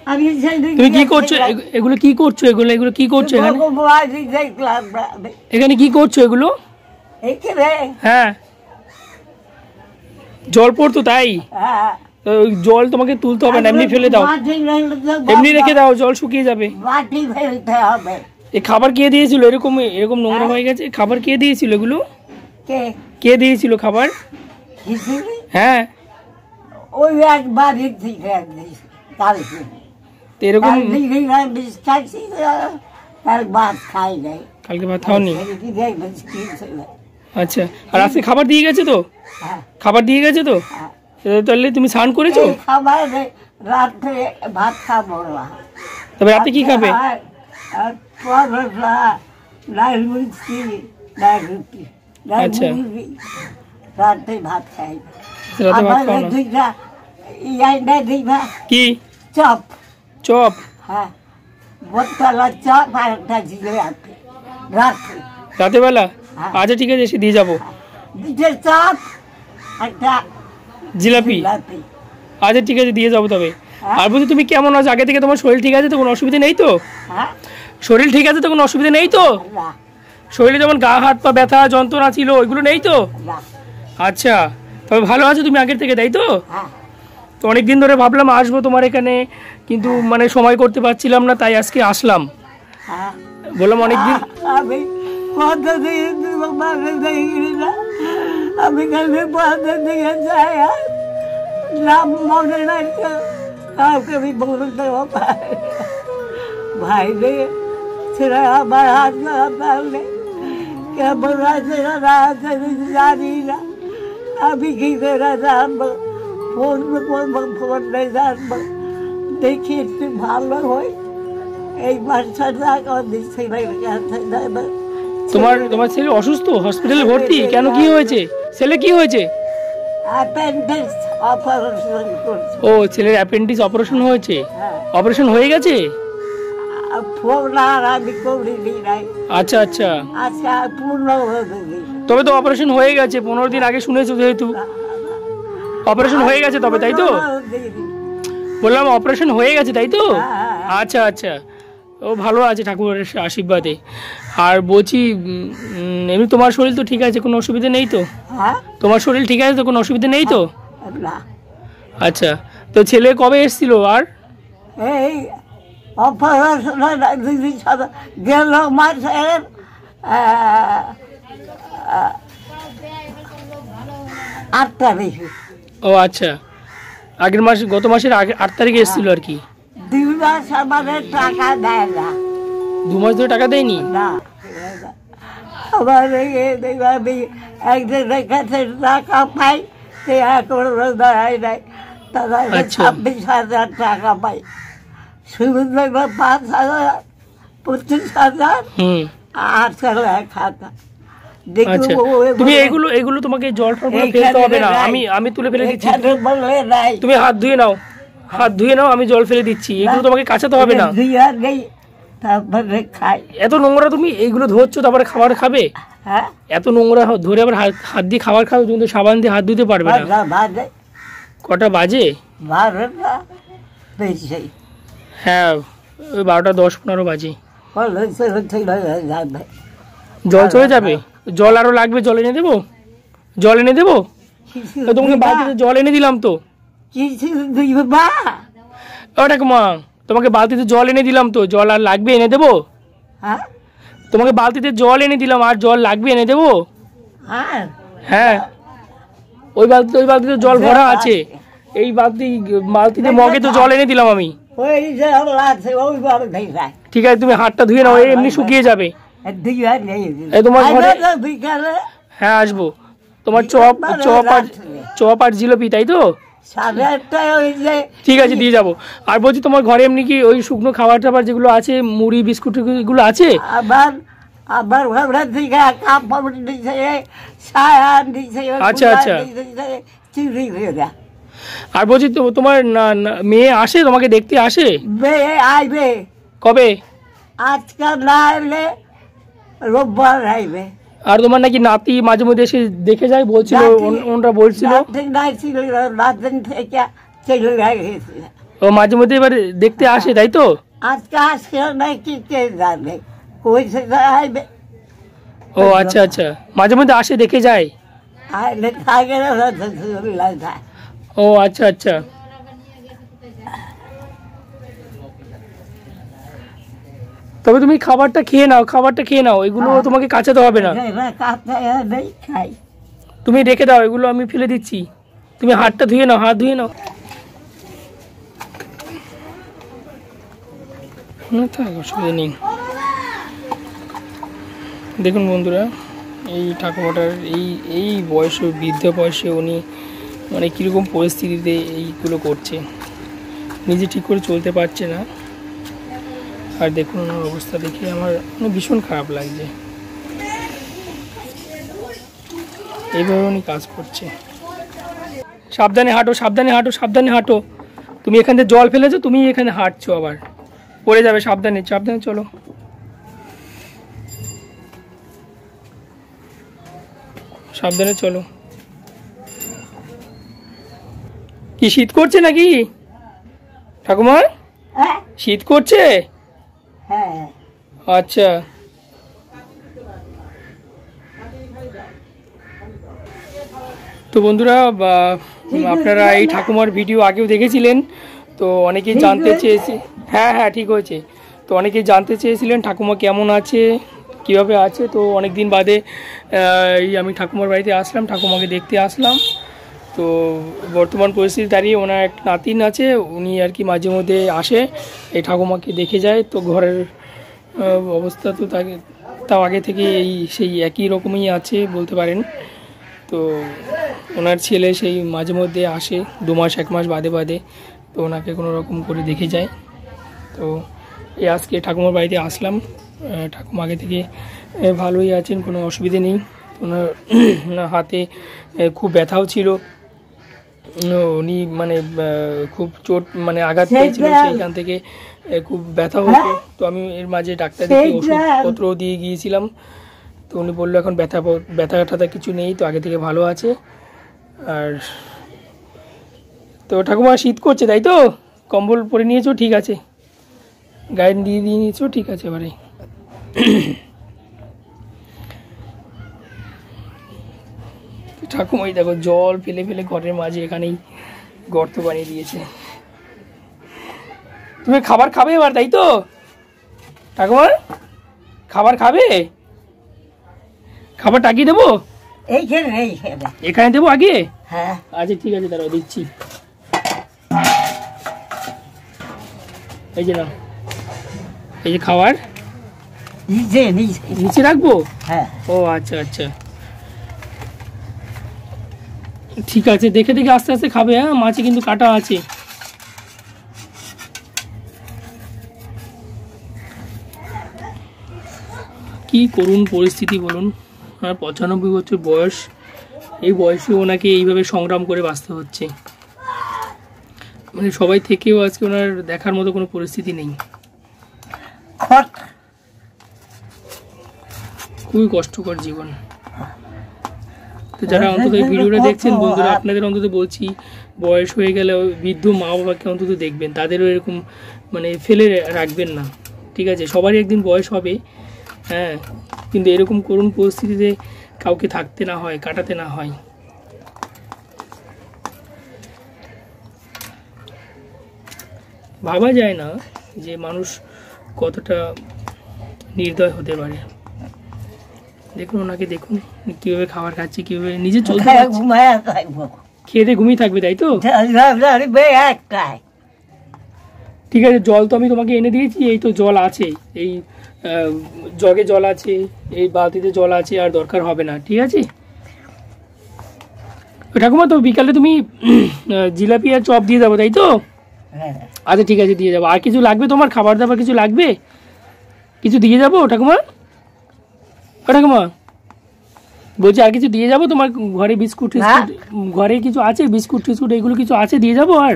তুমি কি করছো এগুলো? কি করছো এগুলো? এগুলো কি করছো এখানে? এখানে কি করছো এগুলো? হ্যাঁ, জল পড়তো তাই? জল তোমাকে তুলতে হবে না, এমনি ফেলে দাও, এমনি রেখে দাও, জল শুকিয়ে যাবে। এই খাবার কে দিয়েছিল? এরকম এরকম নোংরা হয়ে গেছে। খাবার কে দিয়েছিল এগুলো? কে দিয়েছিল খাবার? হ্যাঁ, ওই একবার এরকম কালকে ভাত খাওনি? আচ্ছা, আর আজকে খাবার দিয়ে গেছে তো? খাবার দিয়ে গেছে তো? তাহলে তুমি স্নান করেছো? খাবার রাত্রে ভাত খাবো না, তবে রাতে কি খাবে? আচ্ছা, রাতে ভাত খাই। রাতে ভাত খাও না? কি চপ? চপ? হ্যাঁ, বোতলা চপ আর একটা জিলাপি রাতে, রাতে বেলা? আচ্ছা ঠিক আছে, এসে দিয়ে যাবো। দুটো চপ একটা জিলাপি? আচ্ছা ঠিক আছে, দিয়ে যাবো তবে। আর বলছি তুমি কেমন আছো? আগে থেকে তোমার শরীর ঠিক আছে তো? কোনো অসুবিধা নেই তো? শরীর ঠিক আছে তো? কোনো অসুবিধা নেই তো? শরীরে যেমন গা হাত পা ব্যথা যন্ত্রণা ছিল ওইগুলো নেই তো? আচ্ছা, তবে ভালো আছো তুমি আগের থেকে, তাই তো? তো অনেকদিন ধরে ভাবলাম আসবো তোমার এখানে, কিন্তু মানে সময় করতে পারছিলাম না, তাই আজকে আসলাম। বললাম অনেকদিন আমি দিকে যাই, নাম মনে নাই কাউকে আমি বলতে ভাই রে, ছেড়ে আমার হাত না পারলে কেমন আছে না আছে জানি না, আমি কি করে জানবো? ফোন ফোনে জানবো, দেখি একটু ভালো হয়। এই বাচ্চাটা ছেলের কাছে যাবে। তোমার ছেলে অসুস্থ, হসপিটালে ভর্তি কেন? কি হয়েছে ছেলে? কি হয়েছে? ও, ছেলের অ্যাপেন্ডিক্স অপারেশন হয়েছে? অপারেশন হয়ে গেছে? আচ্ছা আচ্ছা, তবে তো অপারেশন হয়ে গেছে 15 দিন আগে শুনেছো, যেহেতু অপারেশন হয়ে গেছে তবে, তাই তো? বললাম অপারেশন হয়ে গেছে তাই তো? আচ্ছা আচ্ছা, ও ভালো আছে ঠাকুরের আশীর্বাদে। আর বলছি এমনি তোমার শরীর তো ঠিক আছে, কোনো অসুবিধা নেই তো? তোমার শরীর ঠিক আছে তো? কোনো অসুবিধা নেই তো? আচ্ছা, তো ছেলে কবে এসেছিল? আর এই অপারেশন গেল মাসের 8 তারিখে। ও আচ্ছা, আগের মাসে, গত মাসের 8 তারিখে এসেছিল আর কি। 2 মাস আমাদের টাকা দেয় না। 2 মাস ধরে টাকা দেয়নি? না, আমার আমি একজনের কাছে টাকা পাই, সে এখনো দেয় নাই। তারা 26,000 টাকা পাই, শুরু থেকে 5,000, 25,000, আর চলে 1,000। তুমি এগুলো তোমাকে জল ফেলতে হবে না, আমি তুলে ফেলে দিচ্ছি। তুমি হাত ধুয়ে নাও, হাত ধুয়ে নাও, আমি জল ফেলে দিচ্ছি। এগুলো তোমাকে কাচাতে হবে না। এত নোংরা তুমি এইগুলো ধরছো, তারপরে খাবার খাবে? এত নোংরা ধরে আবার হাত দিয়ে খাবার খাবে? তুমি তো সাবান দিয়ে হাত ধুতে পারবে না। কটা বাজে? হ্যাঁ, ওই 12টা 10-15 বাজে। জল চলে যাবে? জল আরো লাগবে? জল এনে দেবো? জল এনে দেবো? তোমাকে বালতিতে জল এনে দিলাম তো। ওটা মা, তোমাকে বালতিতে জল এনে দিলাম তো, জল আর লাগবে? এনে দেবো? তোমাকে বালতিতে জল এনে দিলাম, আর জল লাগবে? এনে দেবো? হ্যাঁ, ওই বালতিতে জল ভরা আছে। এই বালতিতে মগে তো জল এনে দিলাম আমি। ঠিক আছে, তুমি হাতটা ধুয়ে নাও, এমনি শুকিয়ে যাবে। তোমার ঘরে হ্যাঁ আসবো। তোমার চপ আর জিলাপি, তাই তো? ঠিক আছে, দিয়ে যাবো। আর বলছি তোমার ঘরে এমনি কি ওই শুকনো খাবার টাবার যেগুলো আছে, মুড়ি বিস্কুট এগুলো আছে? আচ্ছা আচ্ছা। আর বলছি তোমার মেয়ে আসে তোমাকে দেখতে? আসে? আইবে। কবে? আজকাল না এলে রোববার আইবে। আর তোমার নাকি নাতি মাঝে মধ্যে এসে দেখে যায় বলছিল, ওনরা বলছিল। ও মাঝে মধ্যে এবার দেখতে আসে তাই তো? আজকে আসছে নাকি কে জানে, কইছে আইবে। ও আচ্ছা আচ্ছা, মাঝে মধ্যে আসে দেখে যায়। আইলে থাকে না, লাগে। ও আচ্ছা আচ্ছা, তবে তুমি খাবারটা খেয়ে নাও, খাবারটা খেয়ে নাও, এগুলো তোমাকে কাচাতে হবে না। খাই, তুমি রেখে দাও, এগুলো আমি ফেলে দিচ্ছি। তুমি হাতটা ধুয়ে নাও, হাত ধুয়ে নাও। অসুবিধা নেই। দেখুন বন্ধুরা, এই ঠাকুমাটার এই বয়সে, বৃদ্ধ বয়সে উনি মানে কীরকম পরিস্থিতিতে এইগুলো করছে, নিজে ঠিক করে চলতে পারছে না। আর দেখুন ওনার অবস্থা দেখে আমার ভীষণ খারাপ লাগছে। এইভাবে উনি কাজ করছে। সাবধানে হাঁটো, সাবধানে হাঁটো, সাবধানে হাঁটো। তুমি এখান থেকে জল ফেলেছো, তুমি এখানে হাঁটছো, আবার পড়ে যাবে। সাবধানে, সাবধানে চলো। সাবধানে চলো। কি শীত করছে নাকি ঠাকুমা? শীত করছে? হ্যাঁ। আচ্ছা, তো বন্ধুরা, আপনারা এই ঠাকুমার ভিডিও আগেও দেখেছিলেন, তো অনেকেই জানতে চেয়েছে। হ্যাঁ হ্যাঁ, ঠিক হয়েছে। তো অনেকেই জানতে চেয়েছিলেন ঠাকুমা কেমন আছে, কিভাবে আছে। তো অনেক দিন বাদে এই আমি ঠাকুমার বাড়িতে আসলাম, ঠাকুমাকে দেখতে আসলাম। তো বর্তমান পরিস্থিতি দাঁড়িয়ে ওনার এক নাতিন আছে, উনি আর কি মাঝে মধ্যে আসে, এই ঠাকুমাকে দেখে যায়। তো ঘরের অবস্থা তো তাও আগে থেকে সেই একই রকমই আছে বলতে পারেন। তো ওনার ছেলে সেই মাঝে মধ্যে আসে 2 মাস 1 মাস বাদে বাদে, তো ওনাকে কোনো রকম করে দেখে যায়। তো এই আজকে ঠাকুমার বাড়িতে আসলাম। ঠাকুমা আগে থেকে ভালোই আছেন, কোনো অসুবিধে নেই। ওনার হাতে খুব ব্যথাও ছিল, উনি মানে খুব চোট মানে আঘাত পেয়েছিল, সেইখান থেকে খুব ব্যথা হতো। তো আমি এর মাঝে ডাক্তারকে ওষুধপত্র দিয়ে গিয়েছিলাম। তো উনি বললো এখন ব্যথা কিছু নেই, তো আগে থেকে ভালো আছে। আর তো ঠাকুমা শীত করছে তাই তো? কম্বল পরে নিয়েছো? ঠিক আছে, গায়ে দিয়ে নিয়েছো? ঠিক আছে। এবারে ঠাকুমাই দেখো জল ফেলে ফেলে ঘরের মাঝে এখানেই গর্ত বানিয়ে দিয়েছে। তুমি খাবার খাবে এবার তাই তো ঠাকুমা? খাবার খাবে? খাবার টাকিয়ে দেবো? এখানে দেবো আগে? হ্যাঁ। আচ্ছা ঠিক আছে, দাঁড়াও দিচ্ছি। এই যে নাও, এই যে খাবার নিচে রাখবো? হ্যাঁ। ও আচ্ছা আচ্ছা, ঠিক আছে। দেখে দেখে আস্তে আস্তে খাবে। হ্যাঁ, মাছে কিন্তু কাটা আছে। কি করুন পরিস্থিতি বলুন। আর 95 বছর বয়স, এই বয়সে ওনাকে এইভাবে সংগ্রাম করে বাঁচতে হচ্ছে। মানে সবাই থেকেও আজকে ওনার দেখার মতো কোনো পরিস্থিতি নেই। খুবই কষ্টকর জীবন। তো যারা অন্তত এই ভিডিওটা দেখছেন বন্ধুরা, আপনাদের অন্তত বলছি, বয়স হয়ে গেলে বৃদ্ধ মা বাবাকে অন্তত দেখবেন, তাদেরও এরকম মানে ফেলে রাখবেন না, ঠিক আছে? সবারই একদিন বয়স হবে, হ্যাঁ, কিন্তু এরকম করুণ পরিস্থিতিতে কাউকে থাকতে না হয়, কাটাতে না হয়। ভাবা যায় না যে মানুষ কতটা নির্দয় হতে পারে। দেখুন ওনাকে, দেখুন কিভাবে খাবার খাচ্ছে, কিভাবে নিজে চলতে পারছে। খেয়ে ঘুমিয়ে থাকবে তাই তো? ঠিক আছে, জল তো আমি তোমাকে এনে দিয়েছি, এই তো জল আছে, এই জগে জল আছে, এই বালতিতে জল আছে, আর দরকার হবে না, ঠিক আছে ঠাকুমা? তো বিকালে তুমি জিলাপি আর চপ দিয়ে যাবো তাই তো? আচ্ছা ঠিক আছে, দিয়ে যাবো। আর কিছু লাগবে তোমার? খাবার দাবার কিছু লাগবে? কিছু দিয়ে যাবো ঠাকুমা? ঠাকুমা বলছি আর কিছু দিয়ে যাবো তোমার? ঘরে বিস্কুট টিস্কুট, ঘরে কিছু আছে বিস্কুট টিস্কুট, এগুলো কিছু আছে, দিয়ে যাবো? আর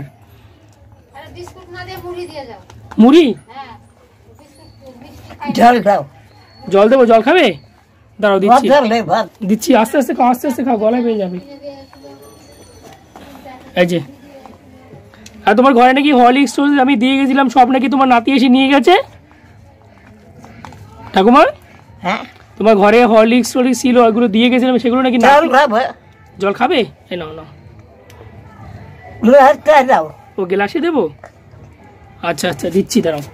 মুড়ি? জল দেবো? জল খাবে? দাঁড়াও দিচ্ছি, দিচ্ছি, আস্তে আস্তে খাও, আস্তে আস্তে খাও, গলায় পেয়ে যাবে। এই যে আর তোমার ঘরে নাকি হরলিক্স আমি দিয়ে গেছিলাম, সব নাকি তোমার নাতি এসে নিয়ে গেছে ঠাকুমা। হ্যাঁ, তোমার ঘরে হরলিক্স ছিল, ওইগুলো দিয়ে গেছিলাম, সেগুলো নাকি জল খাবো। জল খাবে? এই নাও নাও, গ্লাসটা দাও। ও গ্লাসে দেবো? আচ্ছা আচ্ছা দিচ্ছি, দাঁড়াও।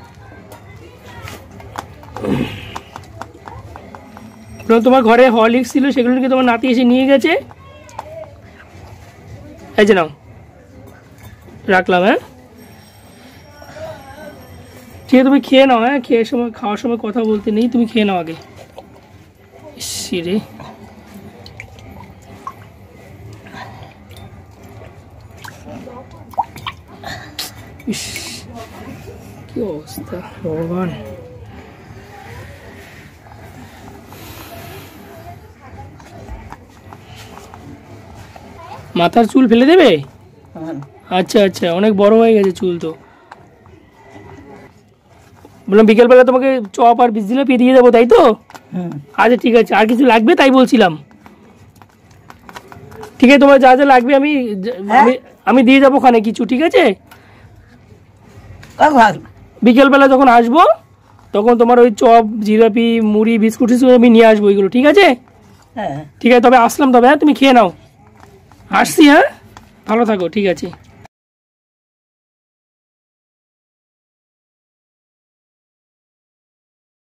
তোমার ঘরে হরলিক্স ছিল, সেগুলো নাকি তোমার নাতি এসে নিয়ে গেছে। এই যে নাও, রাখলাম। হ্যাঁ ঠিক আছে, তুমি খেয়ে নাও। হ্যাঁ, খাওয়ার সময় কথা বলতে নেই, তুমি খেয়ে নাও আগে। রে কি অবস্থা ভগবান। মাথার চুল ফেলে দেবে? আচ্ছা আচ্ছা, অনেক বড় হয়ে গেছে চুল তো। বললাম বিকেলবেলা তোমাকে চপ আর জিলাপি দিয়ে দেবো, তাই তো? আচ্ছা ঠিক আছে, আর কিছু লাগবে তাই বলছিলাম। ঠিক আছে, তোমার যা যা লাগবে আমি দিয়ে যাবো ওখানে কিছু, ঠিক আছে? বিকেলবেলা যখন আসবো তখন তোমার ওই চপ, জিলাপি, মুড়ি, বিস্কুট আমি নিয়ে আসবো ওইগুলো, ঠিক আছে? ঠিক আছে, তবে আসলাম তবে। হ্যাঁ, তুমি খেয়ে নাও, আসছি। হ্যাঁ, ভালো থাকো, ঠিক আছে।